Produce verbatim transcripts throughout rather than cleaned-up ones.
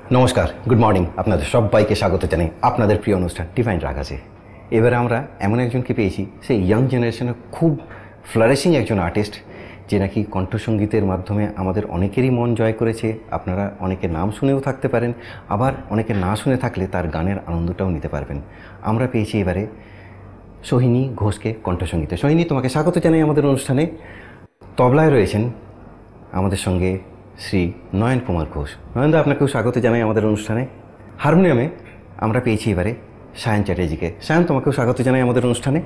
নমস্কার, good morning. আপনাদের সবাইকে স্বাগত জানাই আপনাদের প্রিয় অনুষ্ঠান ডিভাইন রাগ আছে। এবারে আমরা এমন একজনকে পেয়েছি, সেই ইয়াং জেনারেশনে খুব ফ্লারিশিং একজন আর্টিস্ট, যে নাকি কণ্ঠসঙ্গীতের মাধ্যমে আমাদের অনেকেরই মন জয় করেছে। আপনারা অনেকে নাম শুনেও থাকতে পারেন, আবার অনেকে না শুনে থাকলে তার গানের আনন্দটাও নিতে পারবেন। আমরা পেয়েছি এবারে সোহিনী ঘোষকে কণ্ঠসঙ্গীতে। সোহিনী, তোমাকে স্বাগত জানাই আমাদের অনুষ্ঠানে। তবলায় রয়েছেন আমাদের সঙ্গে শ্রী নয়ন কুমার ঘোষ। নয়নদা, আপনাকেও স্বাগত জানাই আমাদের অনুষ্ঠানে। হারমোনিয়ামে আমরা পেয়েছি এবারে সায়ন চ্যাটার্জিকে। সায়ন, তোমাকেও স্বাগত জানাই আমাদের অনুষ্ঠানে।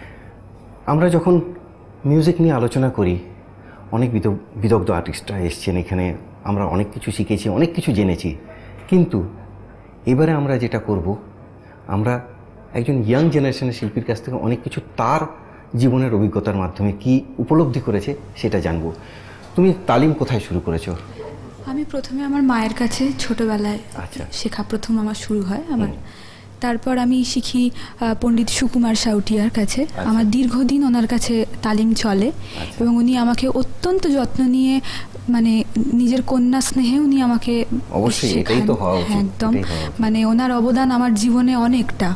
আমরা যখন মিউজিক নিয়ে আলোচনা করি, অনেক বিদগ্ধ আর্টিস্টরা এসছেন এখানে, আমরা অনেক কিছু শিখেছি, অনেক কিছু জেনেছি। কিন্তু এবারে আমরা যেটা করব, আমরা একজন ইয়াং জেনারেশনের শিল্পীর কাছ থেকে অনেক কিছু তার জীবনের অভিজ্ঞতার মাধ্যমে কি উপলব্ধি করেছে সেটা জানবো। তুমি তালিম কোথায় শুরু করেছো? আমি প্রথমে আমার মায়ের কাছে ছোটবেলায় আচ্ছা শেখা প্রথম আমার শুরু হয় আমার। তারপর আমি শিখি পণ্ডিত সুকুমার সাউটিয়ার কাছে। আমার দীর্ঘদিন ওনার কাছে তালিম চলে এবং উনি আমাকে অত্যন্ত যত্ন নিয়ে, মানে নিজের কন্যা স্নেহে উনি আমাকে অবশ্যই এটাই তো হওয়া উচিত, একদম মানে ওনার অবদান আমার জীবনে অনেকটা।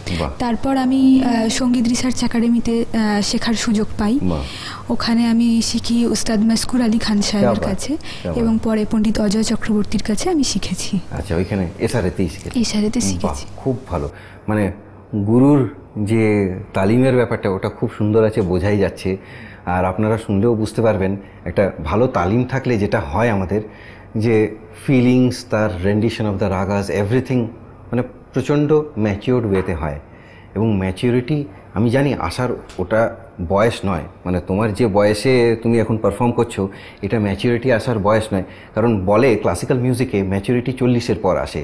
তারপর আমি সঙ্গীত রিসার্চ একাডেমিতে শেখার সুযোগ পাই। ওখানে আমি শিখি উস্তাদ মাসকুর আলী খান সাহেবের কাছে এবং পরে পণ্ডিত অজয় চক্রবর্তীর কাছে আমি শিখেছি। আচ্ছা, ওইখানে এসআরএতেই শিখেছি। এসআরএতে শিখেছি। খুব ভালো, মানে গুরুর যে তালিমের ব্যাপারটা ওটা খুব সুন্দর আছে, বোঝাই যাচ্ছে। আর আপনারা শুনলেও বুঝতে পারবেন, একটা ভালো তালিম থাকলে যেটা হয় আমাদের, যে ফিলিংস, তার rendition of the ragas, everything মানে প্রচণ্ড ম্যাচিওর্ড ওয়েতে হয়। এবং ম্যাচিওরিটি আমি জানি আসার ওটা বয়স নয়, মানে তোমার যে বয়সে তুমি এখন পারফর্ম করছো এটা ম্যাচিওরিটি আসার বয়স নয়। কারণ বলে ক্লাসিক্যাল মিউজিকে ম্যাচিওরিটি চল্লিশের পর আসে,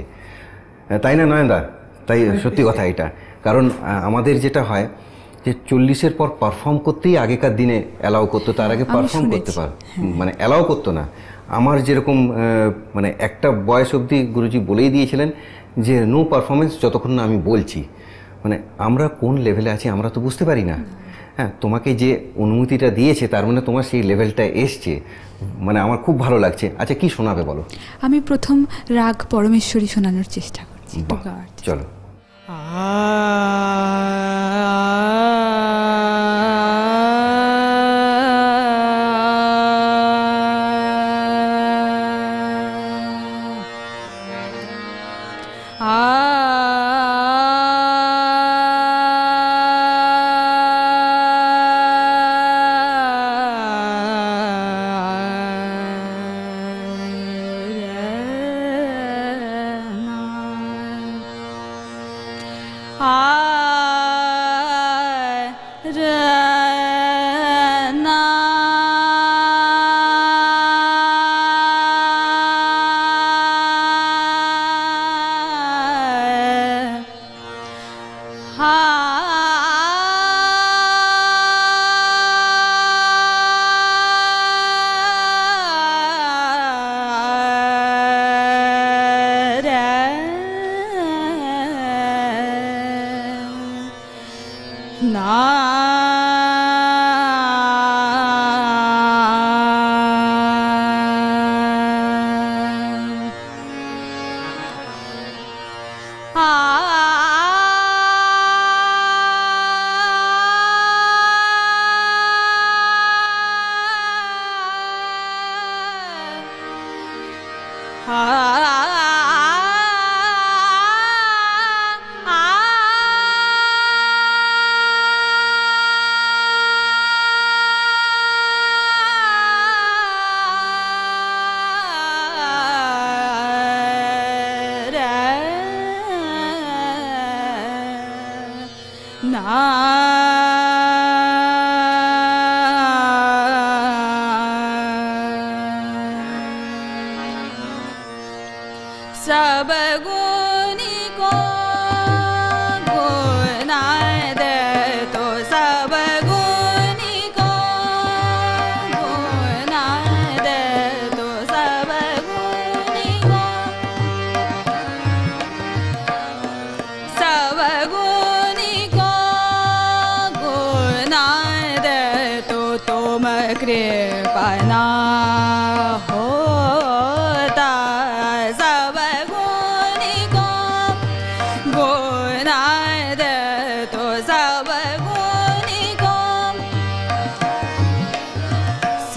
তাই না নয়নদা? তাই সত্যি কথা এটা। কারণ আমাদের যেটা হয় যে চল্লিশের পর পারফর্ম করতেই আগেকার দিনে অ্যালাউ করতো, তার আগে পারফর্ম করতে পার মানে অ্যালাউ করতো না। আমার যেরকম মানে একটা বয়স অবধি গুরুজি বলেই দিয়েছিলেন যে নো পারফরমেন্স যতক্ষণ না আমি বলছি। মানে আমরা কোন লেভেলে আছি আমরা তো বুঝতে পারি না। হ্যাঁ, তোমাকে যে অনুমতিটা দিয়েছে তার মানে তোমার সেই লেভেলটা এসছে, মানে আমার খুব ভালো লাগছে। আচ্ছা, কি শোনাবে বলো? আমি প্রথম রাগ পরমেশ্বরী শোনানোর চেষ্টা করছি। চলো। कृपना होता सब गुण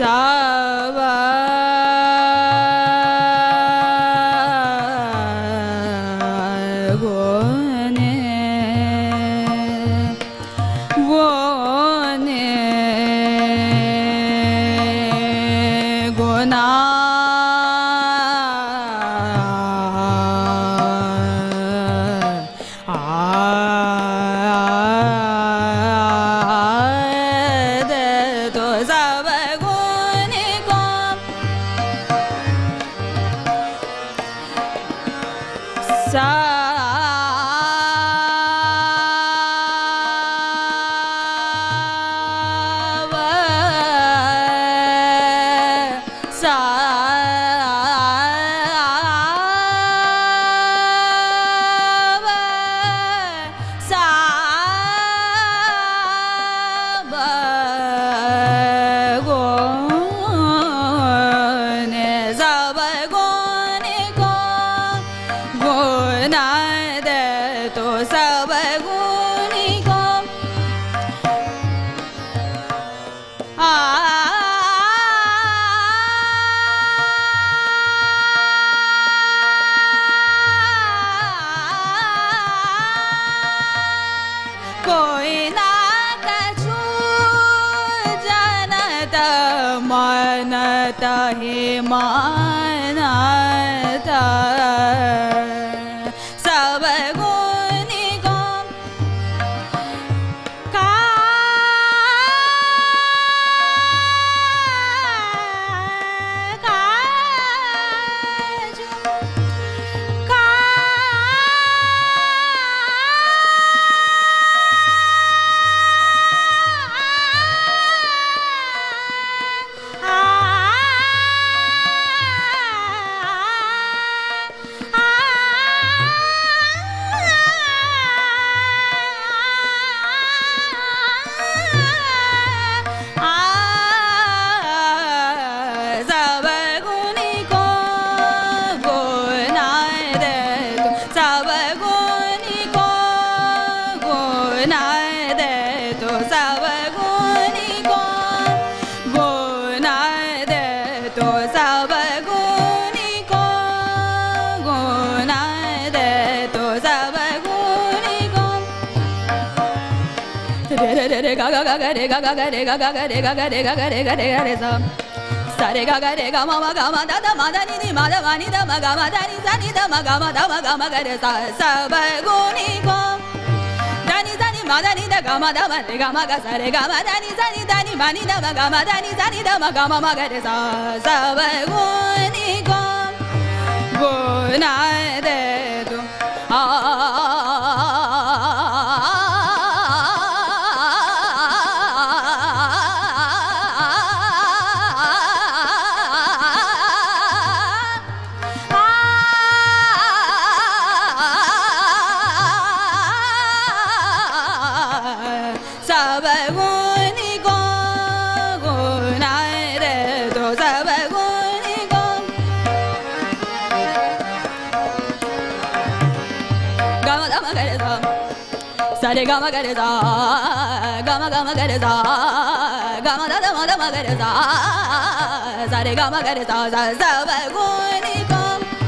ga ga ga ga re ga ga ga re ga ga ga re ga ga re ga ga re ga re ga re sa sa re ga ga re ga ma ma ga ma da da ma da ni ni ma da ma ni da ma ga ma da ni sa ni da ma ga ma da ma ga ma ga re sa sa ba gu ni ko da ni sa ni ma da ni da ga ma da ma re ga ma ga sa re ga ma da ni sa ni da ni ma ni da ma ga ma da ni sa ni da ma ga ma ma ga re sa sa ba gu ni ko gu na de tu a Sare gama gare da gama gama gare da gama da da ma da ma gare da sare gama gare da sa sa ba gu ni ko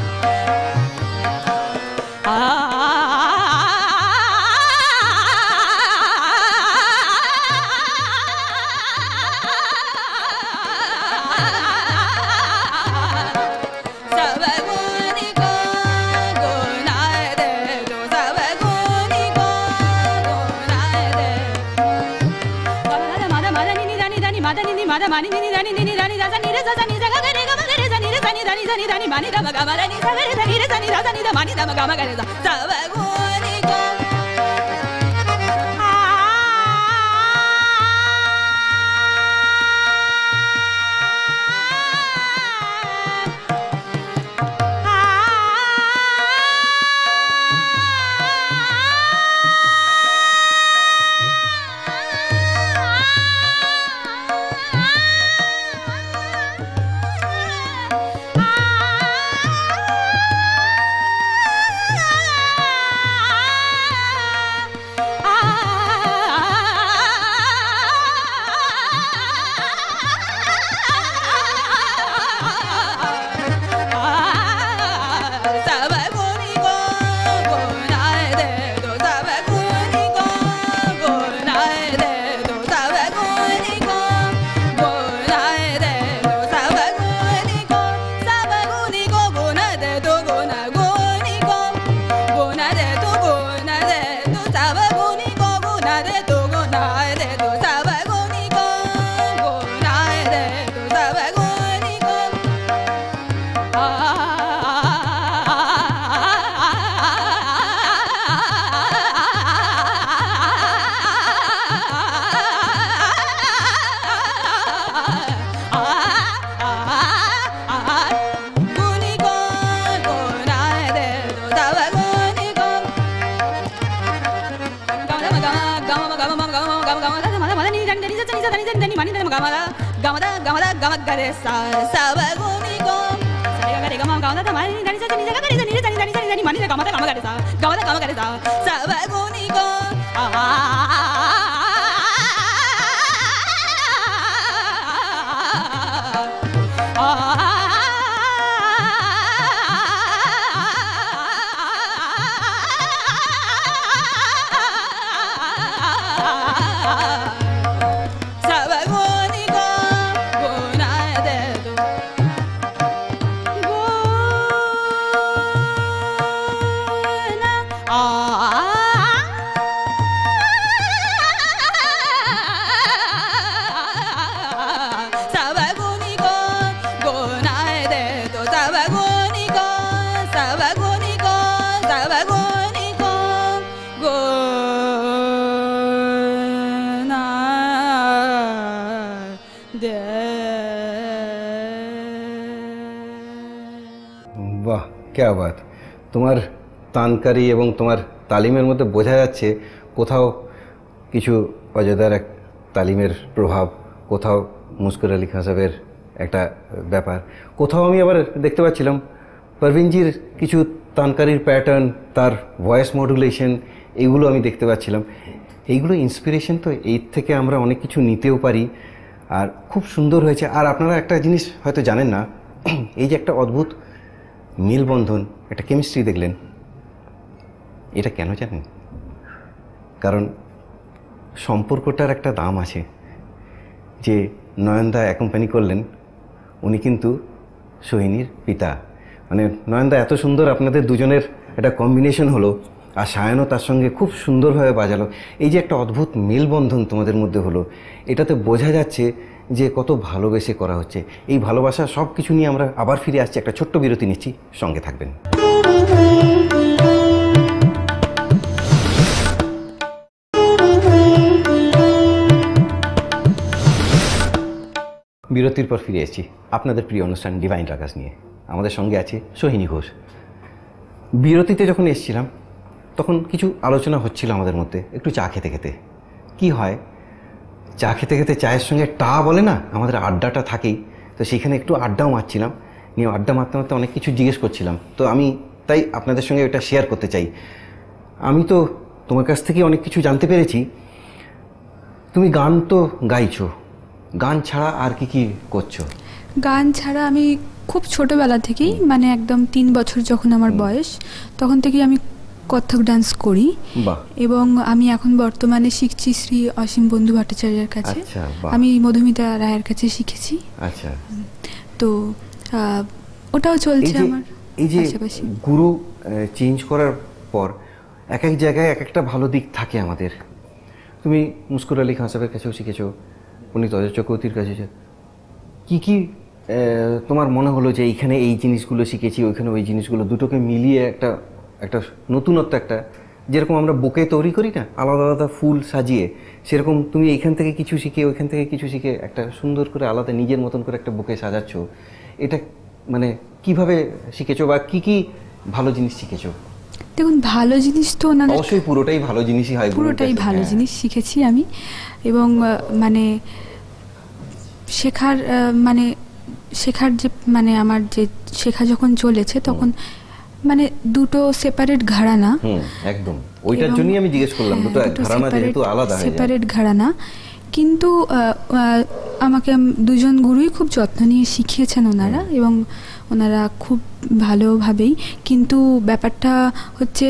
Mada mani ni ni ni ni ni da sa ni re sa sa ni sa ga re ga ma ga re sa ni re sa ni da ni sa ni da ni mani da ma ga ma da ni sa ga re sa ni re sa ni da sa ni da mani da ma ga ma ga re sa sa ba gu ni ko বাহ, क्या बात! তোমার তানকারি এবং তোমার তালিমের মধ্যে বোঝা যাচ্ছে কোথাও কিছু অজদার এক তালিমের প্রভাব, কোথাও মুস্কুর আলী খান সাহেবের একটা ব্যাপার, কোথাও আমি আবার দেখতে পাচ্ছিলাম পারভিনজির কিছু তানকারির প্যাটার্ন, তার ভয়েস মডুলেশন, এইগুলো আমি দেখতে পাচ্ছিলাম। এইগুলো ইন্সপিরেশন, তো এই থেকে আমরা অনেক কিছু নিতেও পারি। আর খুব সুন্দর হয়েছে। আর আপনারা একটা জিনিস হয়তো জানেন না, এই যে একটা অদ্ভুত মেলবন্ধন, একটা কেমিস্ট্রি দেখলেন, এটা কেন জানেন? কারণ সম্পর্কটার একটা দাম আছে। যে নয়নদা অ্যাকম্পানি করলেন, উনি কিন্তু সোহিনীর পিতা। মানে নয়নদা এত সুন্দর আপনাদের দুজনের একটা কম্বিনেশন হলো, আর সায়নও তার সঙ্গে খুব সুন্দরভাবে বাজালো। এই যে একটা অদ্ভুত মেলবন্ধন তোমাদের মধ্যে হলো, এটাতে বোঝা যাচ্ছে যে কত ভালোবেসে করা হচ্ছে। এই ভালোবাসা সব কিছু নিয়ে আমরা আবার ফিরে আসছি, একটা ছোট্ট বিরতি নিচ্ছি, সঙ্গে থাকবেন। বিরতির পর ফিরে এসেছি আপনাদের প্রিয় অনুষ্ঠান ডিভাইন রাগাস নিয়ে। আমাদের সঙ্গে আছে সোহিনী ঘোষ। বিরতিতে যখন এসেছিলাম তখন কিছু আলোচনা হচ্ছিল আমাদের মধ্যে, একটু চা খেতে খেতে। কি হয়, চা খেতে খেতে চায়ের সঙ্গে টা বলে না, আমাদের আড্ডাটা থাকেই, তো সেখানে একটু আড্ডাও মারছিলাম। নিয়ে আড্ডা মারতে মারতে অনেক কিছু জিজ্ঞেস করছিলাম, তো আমি তাই আপনাদের সঙ্গে এটা শেয়ার করতে চাই। আমি তো তোমার কাছ থেকে অনেক কিছু জানতে পেরেছি। তুমি গান তো গাইছো, গান ছাড়া আর কি কি করছো? গান ছাড়া আমি খুব ছোটোবেলা থেকেই, মানে একদম তিন বছর যখন আমার বয়স, তখন থেকেই আমি কত্থক ডান্স করি। এবং আমি এখন বর্তমানে শিখছি শ্রী অসীম বন্ধু ভট্টাচার্যের কাছে। আমি মধুমিতা রায়ের কাছে শিখেছি। আচ্ছা, তো ওটাও চলছে আমার। এই যে গুরু চেঞ্জ করার পর এক এক জায়গায় এক একটা ভালো দিক থাকে আমাদের। তুমি মুস্কুর আলী খান সাহেবের কাছেও শিখেছো, উনি অজয় চক্রবর্তীর কাছে। কী কী তোমার মনে হলো যে এইখানে এই জিনিসগুলো শিখেছি, ওইখানে ওই জিনিসগুলো, দুটোকে মিলিয়ে একটা একটা নতুনত্ব, একটা যেরকম আমরা বুকে তৈরি করি না আলাদা আলাদা ফুল সাজিয়ে, সেরকম তুমি এইখান থেকে কিছু শিখে ওইখান থেকে কিছু শিখে একটা সুন্দর করে আলাদা নিজের মতন করে একটা বুকে সাজাচ্ছ। এটা মানে কিভাবে শিখেছো বা কি কি ভালো জিনিস শিখেছো? দেখুন, ভালো জিনিস তো না, অবশ্যই পুরোটাই ভালো জিনিসই হয়, পুরোটাই ভালো জিনিস শিখেছি আমি। এবং মানে শেখার মানে শেখার যে মানে আমার যে শেখা যখন চলেছে তখন মানে দুটো সেপারেট ঘরানা। একদম ওইটার জন্যই আমি জিজ্ঞেস করলাম, দুটো ঘরানা যেহেতু আলাদা, সেপারেট ঘরানা, কিন্তু আমাকে দুজন গুরুই খুব যত্ন নিয়ে শিখিয়েছেন ওনারা, এবং ওনারা খুব ভালোভাবেই। কিন্তু ব্যাপারটা হচ্ছে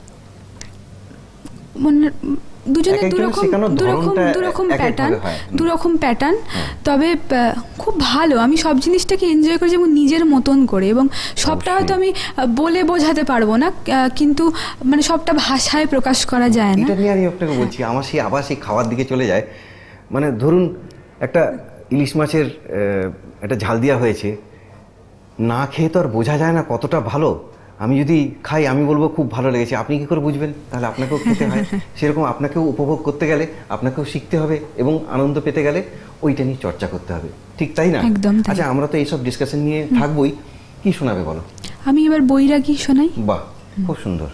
দুজনের দুরকম দুরকম দুরকম প্যাটার্ন দুরকম প্যাটার্ন তবে খুব ভালো। আমি সব জিনিসটাকে এনজয় করি যেমন নিজের মতন করে, এবং সবটা হয়তো আমি বলে বোঝাতে পারবো না, কিন্তু মানে সবটা ভাষায় প্রকাশ করা যায় না। এটা নিয়ে আমি আপনাকে বলছি, আমার সেই আবার সেই খাওয়ার দিকে চলে যায়। মানে ধরুন একটা ইলিশ মাছের আহ, একটা ঝাল দেওয়া হয়েছে, না খেয়ে তো আর বোঝা যায় না কতটা ভালো। আমি যদি খাই আমি বলবো খুব ভালো লেগেছে, আপনি কি করে বুঝবেন? তাহলে আপনাকেও খেতে হয়। সেরকম আপনাকেও উপভোগ করতে গেলে আপনাকেও শিখতে হবে এবং আনন্দ পেতে গেলে ওইটা নিয়ে চর্চা করতে হবে, ঠিক তাই না? একদম তাই। আচ্ছা, আমরা তো এইসব ডিসকাশন নিয়ে থাকবোই, কি শোনাবে বলো? আমি এবার বৈরাগী শোনাই। বাহ, খুব সুন্দর।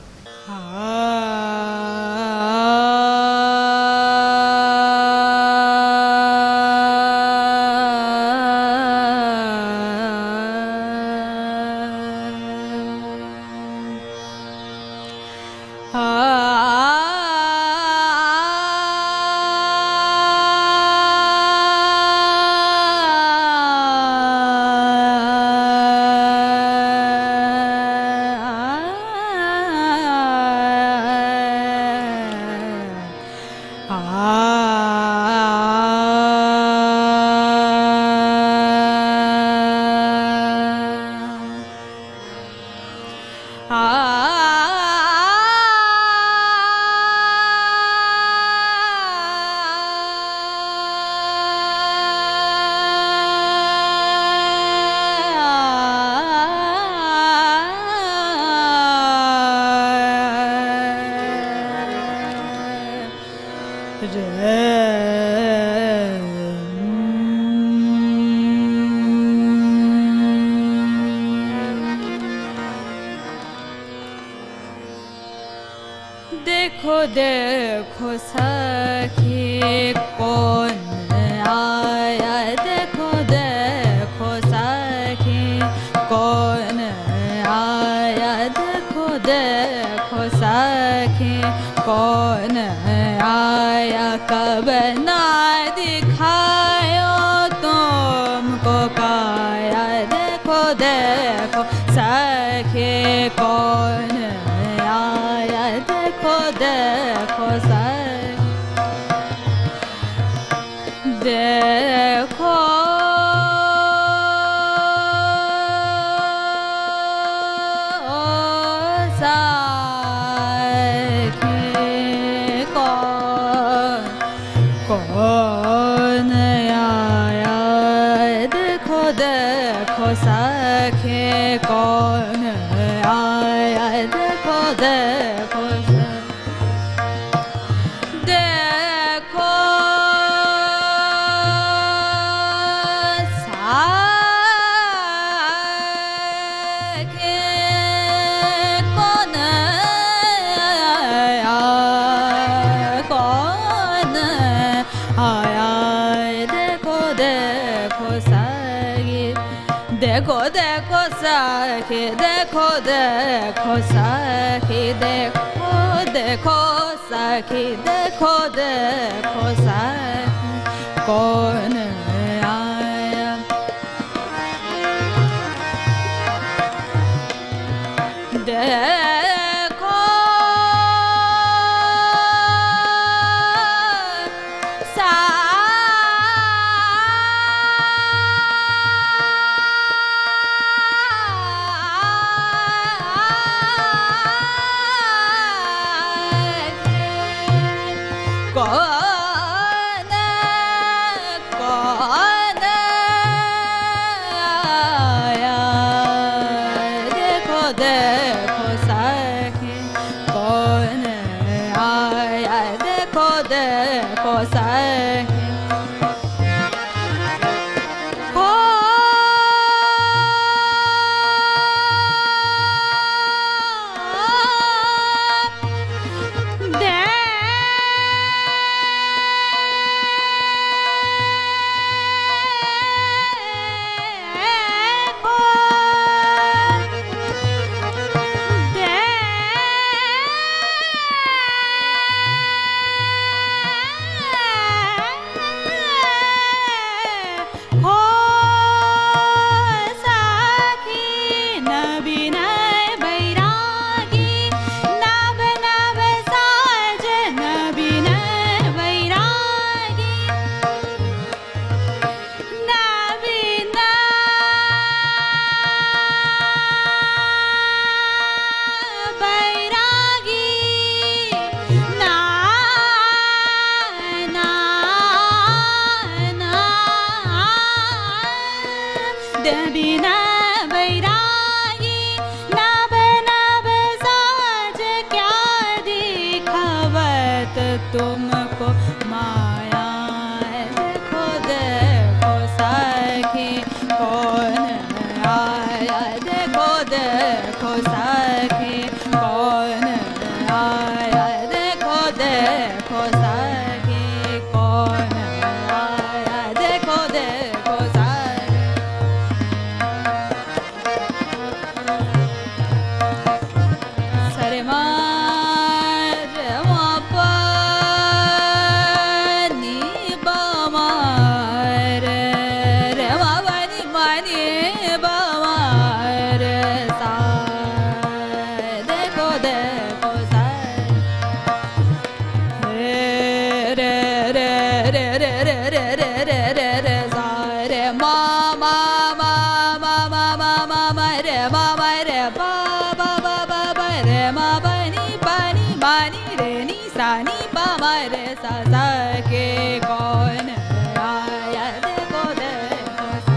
देखो देखो सखी कौन आया, देखो देखो सखी कौन आया, देखो देखो सखी कौन आया, कब ना दिखायो तुमको काया, देखो देखो सखी कौन आया, देखो देखो सखी, देखो सखी कौन कौन आया, देखो देखो सखी कौन आया, देखो देखो देखो सखी कौन आया, कौन आया, देखो देखो सखी, देखो देखो सखी, देखो देखो सखी, देखो देखो सखी, देखो देखो सखी कौन आया, देखो कौन कौन आया, देखो देखो सखी कौन आया, देखो देखो सखी देखो दे बिना बैरागी नभ नभ साज क्या दिखावत तुमको माया देखो देखो सखी कौन आया देखो देखो सखी कौन आया देखो देखो सखी कौन आया देखो देखो सखी सरे मार मापा नी बमार रे मावनी मानी बमार सा देखो देखो सा रे रे रे रे रे रे रे रे रे रे रे सा रे मा मा मा मा मा मा मा मा रे मा मा रे बा बा बा बा बा रे मा बा नी बा नी मा नी रे नी सा नी बा मा रे सा सा के कौन आया देखो देखो सा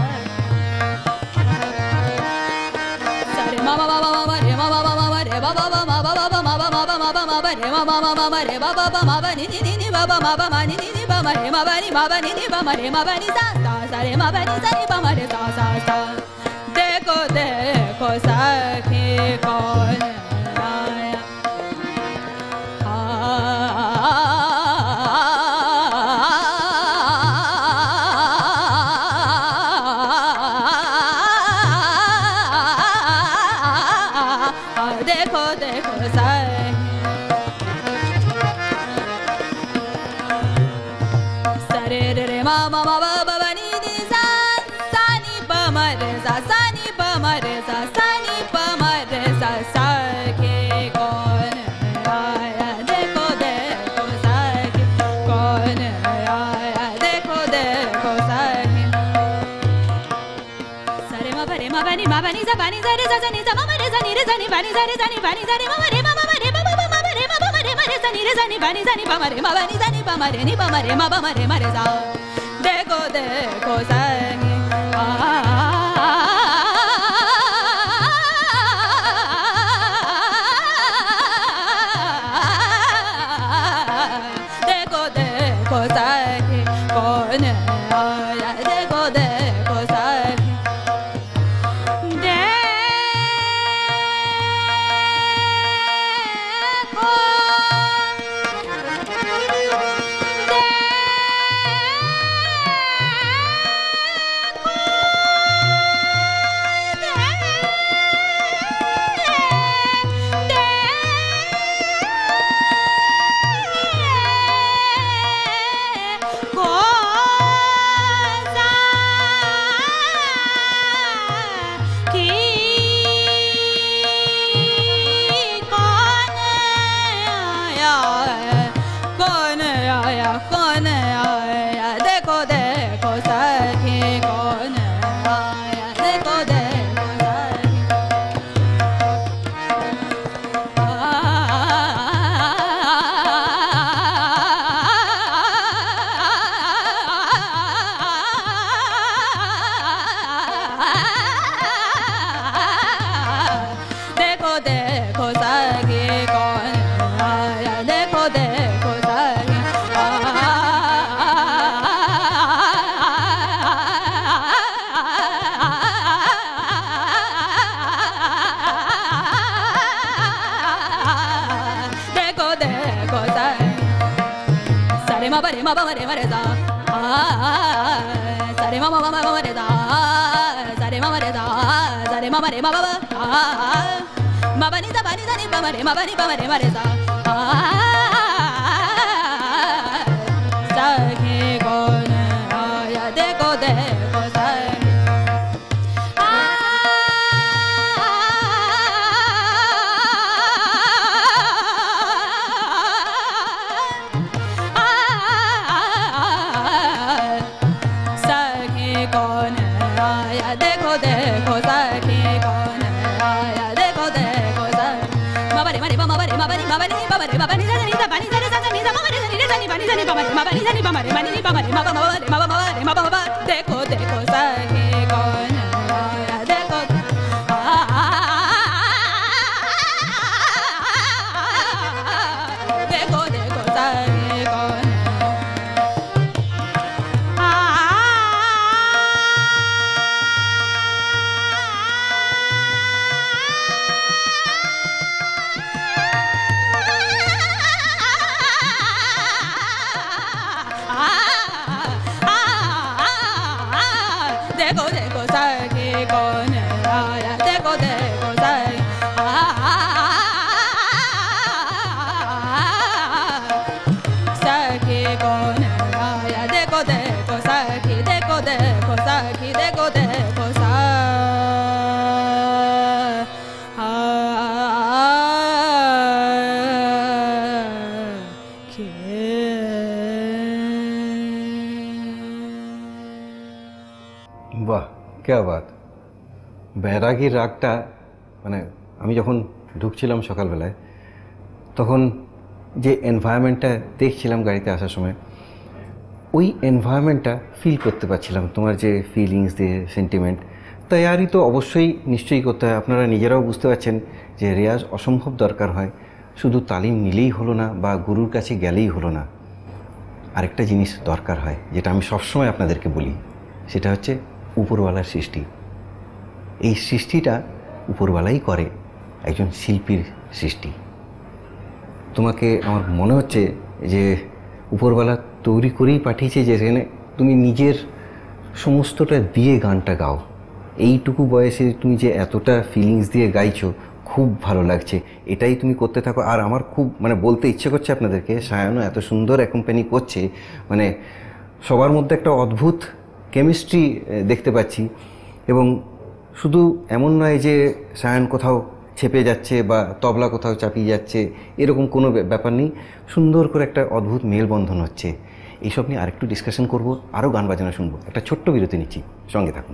रे मा मा मा मा मा रे मा मा मा मा रे बा बा बा मा बा बा मा बा मा बा मा बा मा बा रे मा मा मा मा मा रे बा बा बा मा बा नी नी नी नी बा बा मा बा मा नी नी नी बा मा रे मा बा नी मा बा नी नी बा मा रे मा बा नी सा सा सा रे मा बा नी सा नी बा मा रे सा सा सा देखो देखो सखी कौन आया देखो देखो सखी सरे रे रे मा मा मा बा बा बा नी नी सा सा नी पा मा रे सा सा नी पा मा रे सा सा नी पा मा रे सा सा के कौन आया देखो देखो सखी कौन आया देखो देखो सखी सरे मा रे मा बा नी मा बा नी सा बा नी सा रे सा सा नी सा मा मा रे सा नी रे सा नी बा नी सा रे सा नी बा नी सा रे मा मा रे मा मा रे मा मा मा मा रे मा मा रे मा रे सा नी रे सा नी बा नी सा नी बा मा रे मा बा नी सा नी बा मा रे नी बा मा रे मा बा मा रे मा रे सा देखो देखो सखी आ देखो देखो सखी कौन आया देखो देखो सखी देखो कौन आया कौन आया देखो देखो सखी कौन आया देखो देखो सखी देखो देखो सखी कौन आया देखो देखो सखी देखो देखो सखी सरे मा रे मा मा रे मा रे सा सरे मा मा मा मा रे सा सरे मा रे सा सरे मा रे मा मा मा बा नी सा बा नी सा नी बा मा रे मा बा नी बा मा रे मा रे सा सखी कौन आया देखो देखो सखी सखी कौन आया देखो देखो सखी कौन आया देखो देखो सखी मा बा रे मा रे मा मा रे मा बा नी मा बा नी बा मा रे मा बा नी सा नी सा बा नी सा रे सा नी सा मा मा रे सा नी रे सा नी बा नी सा नी बा मा रे मा बा नी सा नी बा मा रे मा नी नी बा मा रे मा बा मा रे मा बा मा रे मा बा मा देखो देखो सखी कौन सखी कौन आया देखो देखो सखी सखी कौन आया देखो देखो सखी देखो देखो सखी देखो देखो বাহ क्या बात बैरागी রাগটা মানে আমি যখন ঢুকছিলাম সকালবেলায় তখন যে এনভায়রনমেন্টটা দেখছিলাম গাড়িতে আসার সময় ওই এনভায়রনমেন্টটা ফিল করতে পারছিলাম তোমার যে ফিলিংস দিয়ে সেন্টিমেন্ট তৈরি তো অবশ্যই নিশ্চয়ই করতে হয় আপনারা নিজেরাও বুঝতে পারছেন যে রেয়াজ অসম্ভব দরকার হয় শুধু তালিম নিলেই হলো না বা গুরুর কাছে গেলেই হলো না আরেকটা জিনিস দরকার হয় যেটা আমি সবসময় আপনাদেরকে বলি সেটা হচ্ছে উপরওয়ালার সৃষ্টি এই সৃষ্টিটা উপরওয়ালাই করে একজন শিল্পীর সৃষ্টি তোমাকে আমার মনে হচ্ছে যে উপরওয়ালা তৈরি করেই পাঠিয়েছে যেখানে তুমি নিজের সমস্তটা দিয়ে গানটা গাও এইটুকু বয়সে তুমি যে এতটা ফিলিংস দিয়ে গাইছো খুব ভালো লাগছে এটাই তুমি করতে থাকো আর আমার খুব মানে বলতে ইচ্ছে করছে আপনাদেরকে সায়ানও এত সুন্দর অ্যাকম্পানি করছে মানে সবার মধ্যে একটা অদ্ভুত কেমিস্ট্রি দেখতে পাচ্ছি এবং শুধু এমন নয় যে সায়ান কোথাও ছেপে যাচ্ছে বা তবলা কোথাও চাপিয়ে যাচ্ছে এরকম কোনো ব্যাপার নেই সুন্দর করে একটা অদ্ভুত মেলবন্ধন হচ্ছে এইসব নিয়ে আরেকটু ডিসকাশন করব আরও গান বাজানো শুনবো একটা ছোট্ট বিরতি নিচ্ছি সঙ্গে থাকুন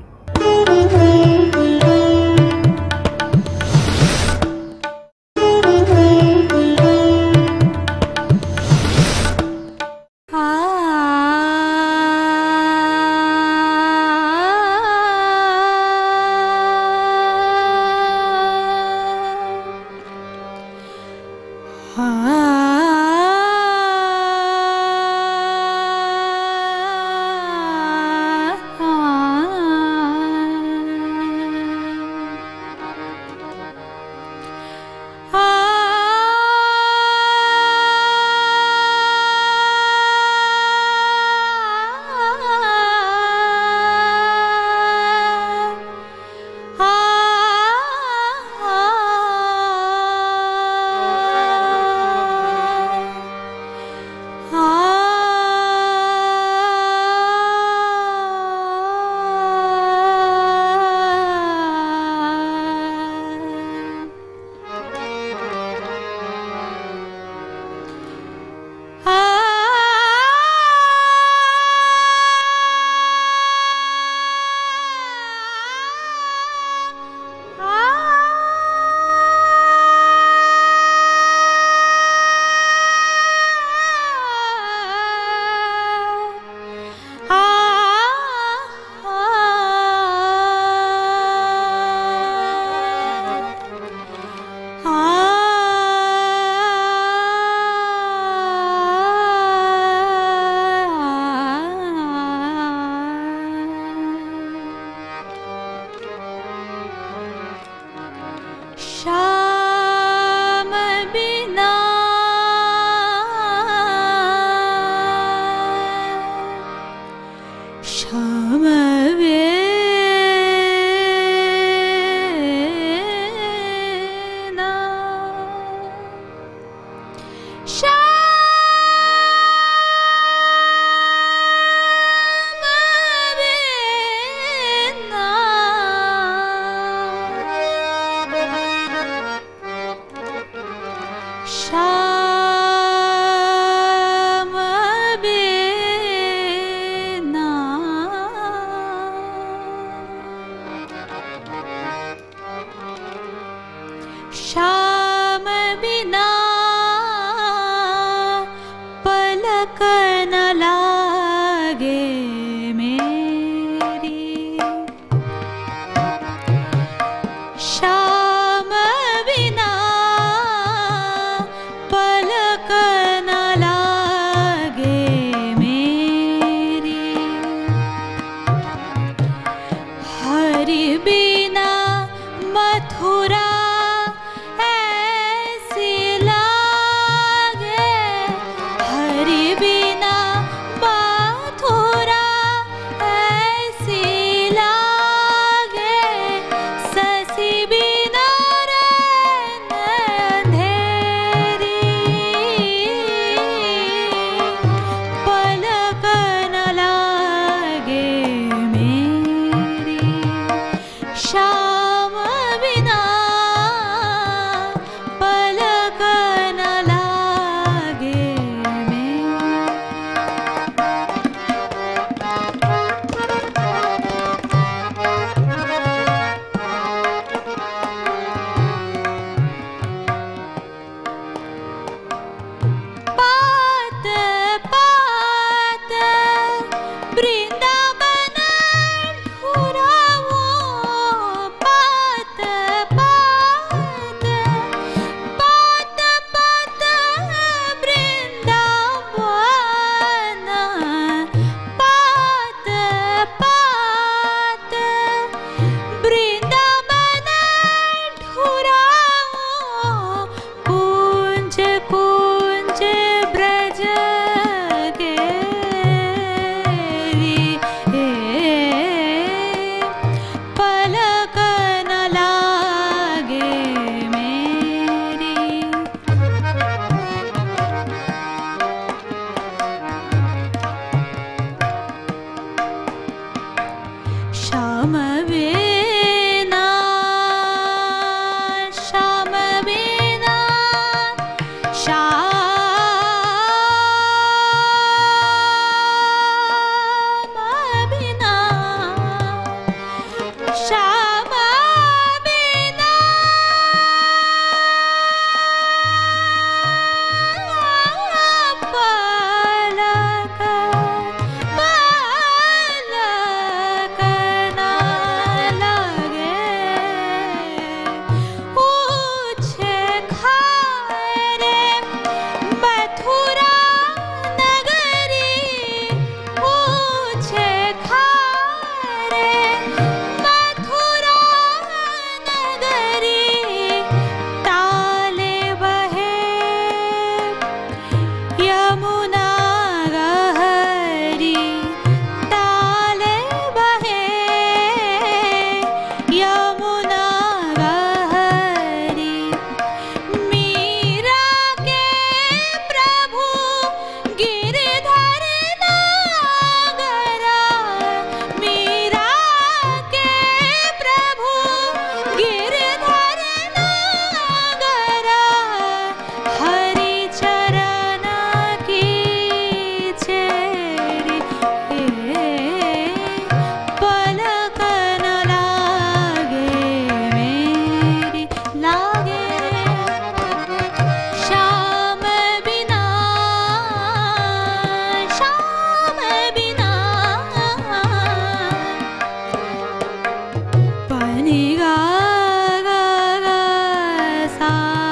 ga ga ga sa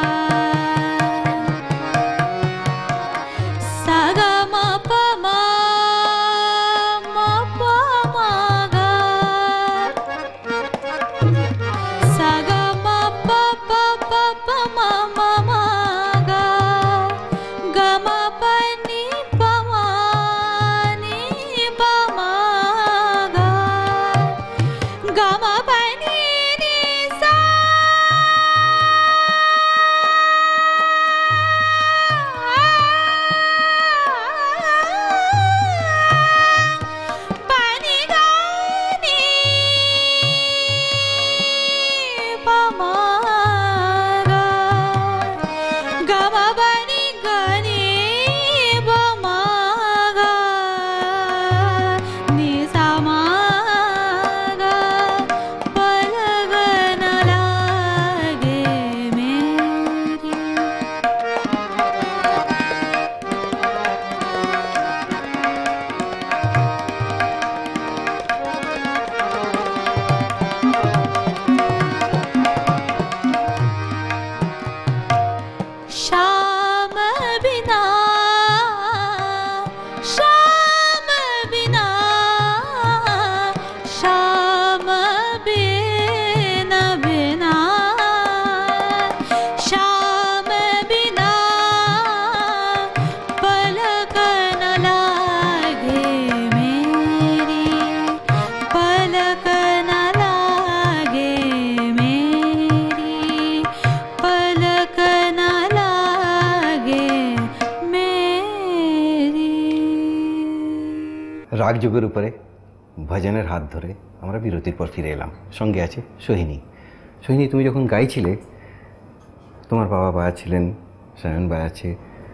sa ga ma pa ma ma pa ma ga sa ga ma pa pa pa pa ma ma ma ga ga ma pa ni pa ma ni pa ma ga ga ma pa ni ni sa pa ni ga ni pa ma ga ga ma pa ni ga ni pa ma ga ni sa ma ga palgan lage meri Shyam बिना श्याम बिना श्याम बिना बिना श्याम बिना पलक न लागे मेरी पलक न लागे मेरी पलक न लागे मेरी রাগযোগের উপরে ভজনের হাত ধরে আমরা বিরতির পর ফিরে এলাম। সঙ্গে আছে সোহিনী। সোহিনী, তুমি যখন গাইছিলে, তোমার বাবা বাজাচ্ছিলেন, সায়ন বাজাচ্ছে,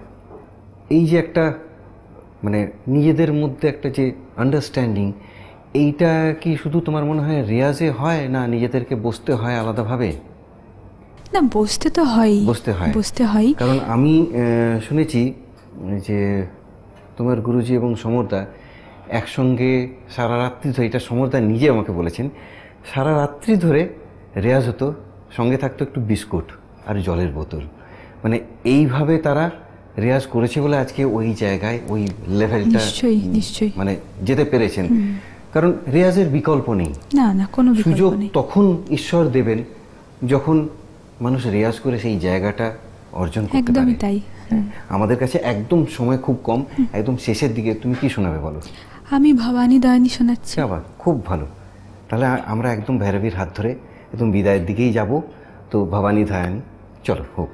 এই যে একটা মানে নিজেদের মধ্যে একটা যে আন্ডারস্ট্যান্ডিং, এইটা কি শুধু তোমার মনে হয় রেয়াজে হয়, না নিজেদেরকে বসতে হয় আলাদাভাবে? না, বসতে তো হয়, বসতে হয় বসতে হয়। কারণ আমি আহ, শুনেছি যে তোমার গুরুজি এবং সমরদা একসঙ্গে সারা রাত্রি ধরে, এটা সমরদা নিজে আমাকে বলেছেন, সারা রাত্রি ধরে রেয়াজ হতো, সঙ্গে থাকতো একটু বিস্কুট আর জলের বোতল। মানে এইভাবে তারা রেয়াজ করেছে বলে আজকে ওই জায়গায় ওই লেভেলটা নিশ্চয়ই নিশ্চয়ই মানে যেতে পেরেছেন। কারণ রেয়াজের বিকল্প নেই, না না কোনো বিকল্প সুযোগ নেই। তখন ঈশ্বর দেবেন যখন মানুষ রেয়াজ করে সেই জায়গাটা অর্জন করতে পারে। একদমই তাই। আমাদের কাছে একদম সময় খুব কম, একদম শেষের দিকে তুমি কি শোনাবে বলো? আমি ভবানী দয়ানী শোনাচ্ছি। আবার খুব ভালো। তাহলে আমরা একদম ভৈরবীর হাত ধরে একদম বিদায়ের দিকেই যাব। তো ভবানী দয়ানী, চলো হোক।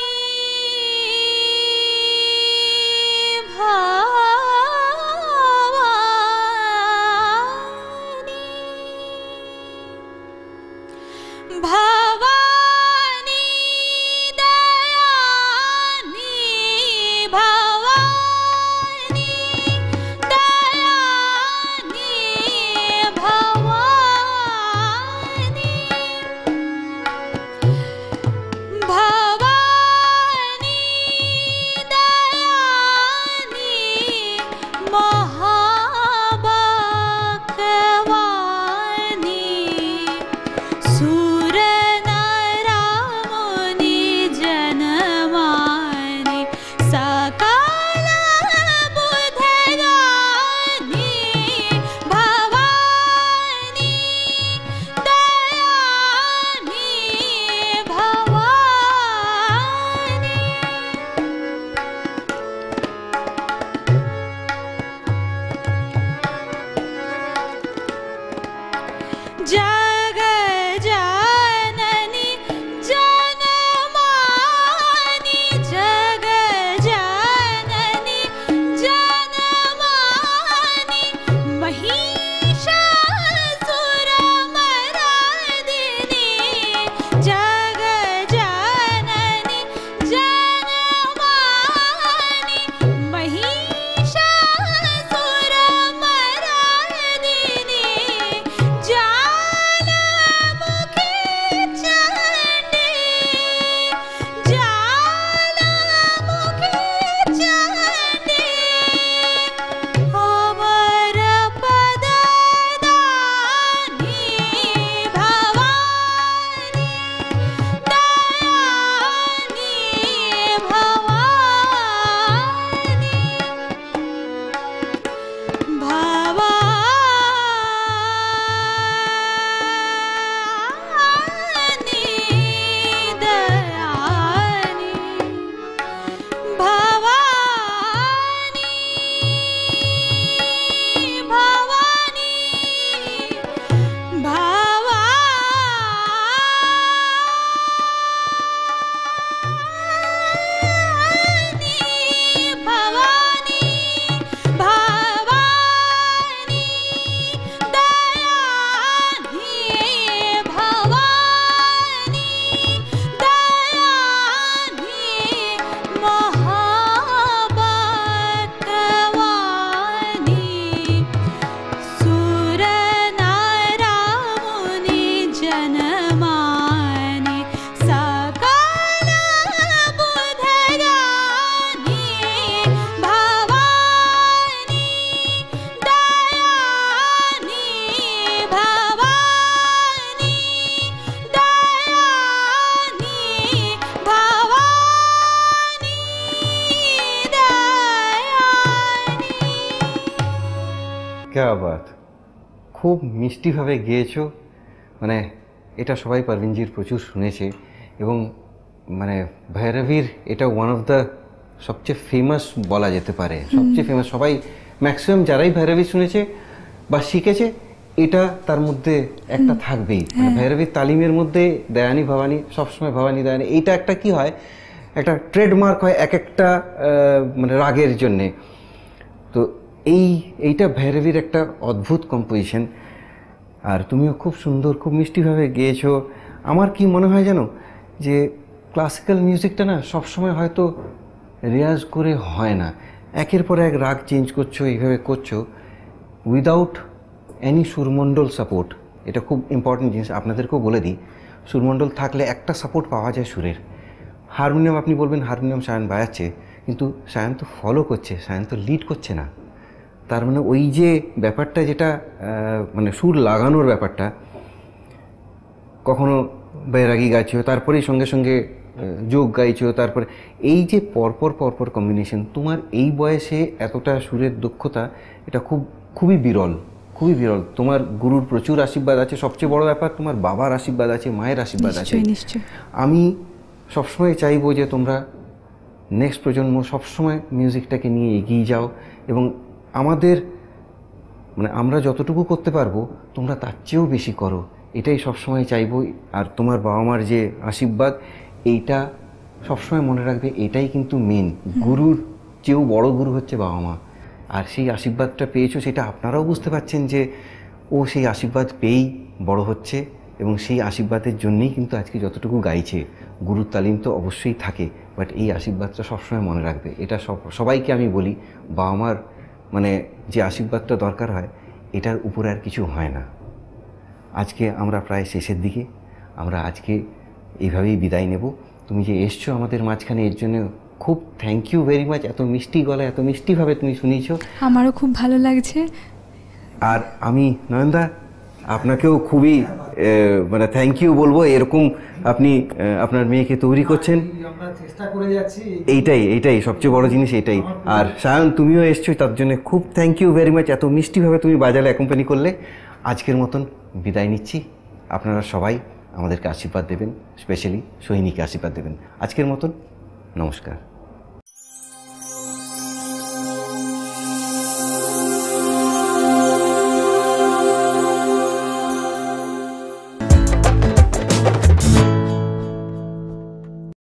भवानी जग जननी जनमानी जग जननी जनमानी महिषासुरमर्दिनी जग जननी जनमानी महिषासुरमर्दिनी ज्वालामुखी चंडी ज्वालामुखी चंडी अमर पददानी भवानी दयानी भवानी भवानी दयानी भवानी भवानी भवानी भवानी दयानी भवानी दयानी महाबतवानी सुरनारामुनि जनमानि सकल बुधगानी भवानी दयानी भवानी दयानी भवानी दयानी क्या बात, খুব মিষ্টিভাবে গেয়েছো। মানে এটা সবাই পারভিনজির প্রচুর শুনেছে এবং মানে ভৈরবীর এটা ওয়ান অফ দ্য সবচেয়ে ফেমাস বলা যেতে পারে, সবচেয়ে ফেমাস। সবাই ম্যাক্সিমাম যারাই ভৈরবী শুনেছে বা শিখেছে এটা তার মধ্যে একটা থাকবেই। মানে ভৈরবীর তালিমের মধ্যে দয়ানী ভবানী, সবসময় ভবানী দয়ানী, এইটা একটা কি হয়, একটা ট্রেডমার্ক হয় এক একটা মানে রাগের জন্যে। তো এই এইটা ভৈরবীর একটা অদ্ভুত কম্পোজিশন। আর তুমিও খুব সুন্দর, খুব মিষ্টিভাবে গেয়েছো। আমার কি মনে হয় জানো, যে ক্লাসিক্যাল মিউজিকটা না সবসময় হয়তো রেয়াজ করে হয় না, একের পর এক রাগ চেঞ্জ করছো, এইভাবে করছো উইদাউট এনি সুরমণ্ডল সাপোর্ট। এটা খুব ইম্পর্টেন্ট জিনিস, আপনাদেরকেও বলে দিই। সুরমণ্ডল থাকলে একটা সাপোর্ট পাওয়া যায় সুরের। হারমোনিয়াম আপনি বলবেন হারমোনিয়াম সায়ন বাজাচ্ছে, কিন্তু সায়ন তো ফলো করছে, সায়ন তো লিড করছে না। তার মানে ওই যে ব্যাপারটা যেটা মানে সুর লাগানোর ব্যাপারটা, কখনো বৈরাগী গাইছো, তারপরেই সঙ্গে সঙ্গে যোগ গাইছো, তারপরে এই যে পরপর পরপর কম্বিনেশন, তোমার এই বয়সে এতটা সুরের দক্ষতা, এটা খুব খুবই বিরল, খুবই বিরল। তোমার গুরুর প্রচুর আশীর্বাদ আছে, সবচেয়ে বড় ব্যাপার তোমার বাবার আশীর্বাদ আছে, মায়ের আশীর্বাদ আছে। আমি সবসময় চাইবো যে তোমরা নেক্সট প্রজন্ম সবসময় মিউজিকটাকে নিয়ে এগিয়ে যাও এবং আমাদের মানে আমরা যতটুকু করতে পারবো তোমরা তার চেয়েও বেশি করো, এটাই সবসময় চাইবো। আর তোমার বাবা মার যে আশীর্বাদ, এইটা সবসময় মনে রাখবে, এটাই কিন্তু মেন। গুরুর চেয়েও বড় গুরু হচ্ছে বাবা মা। আর সেই আশীর্বাদটা পেয়েছো, সেটা আপনারাও বুঝতে পারছেন যে ও সেই আশীর্বাদ পেয়েই বড় হচ্ছে এবং সেই আশীর্বাদের জন্যেই কিন্তু আজকে যতটুকু গাইছে। গুরুর তালিম তো অবশ্যই থাকে, বাট এই আশীর্বাদটা সবসময় মনে রাখবে। এটা সব সবাইকে আমি বলি, বাবা মার মানে যে আশীর্বাদটা দরকার হয়, এটার উপরে আর কিছু হয় না। আজকে আমরা প্রায় শেষের দিকে, আমরা আজকে এইভাবেই বিদায় নেব। তুমি যে এসছো আমাদের মাঝখানে, এর জন্য খুব থ্যাংক ইউ ভেরি মাচ। এত মিষ্টি গলা, এত মিষ্টিভাবে তুমি শুনিয়েছো, আমারও খুব ভালো লাগছে। আর আমি নয়নদা আপনাকেও খুবই মানে থ্যাংক ইউ বলবো। এরকম আপনি আপনার মেয়েকে তৈরি করছেন, আমরা চেষ্টা করে যাচ্ছি। এইটাই এইটাই সবচেয়ে বড় জিনিস, এইটাই। আর সায়ন তুমিও এসছো, তার জন্য খুব থ্যাংক ইউ ভেরি মাচ। এত মিষ্টিভাবে তুমি বাজালে, অ্যাকম্পানি করলে। আজকের মতন বিদায় নিচ্ছি। আপনারা সবাই আমাদেরকে আশীর্বাদ দেবেন, স্পেশালি সোহিনীকে আশীর্বাদ দেবেন। আজকের মতন নমস্কার।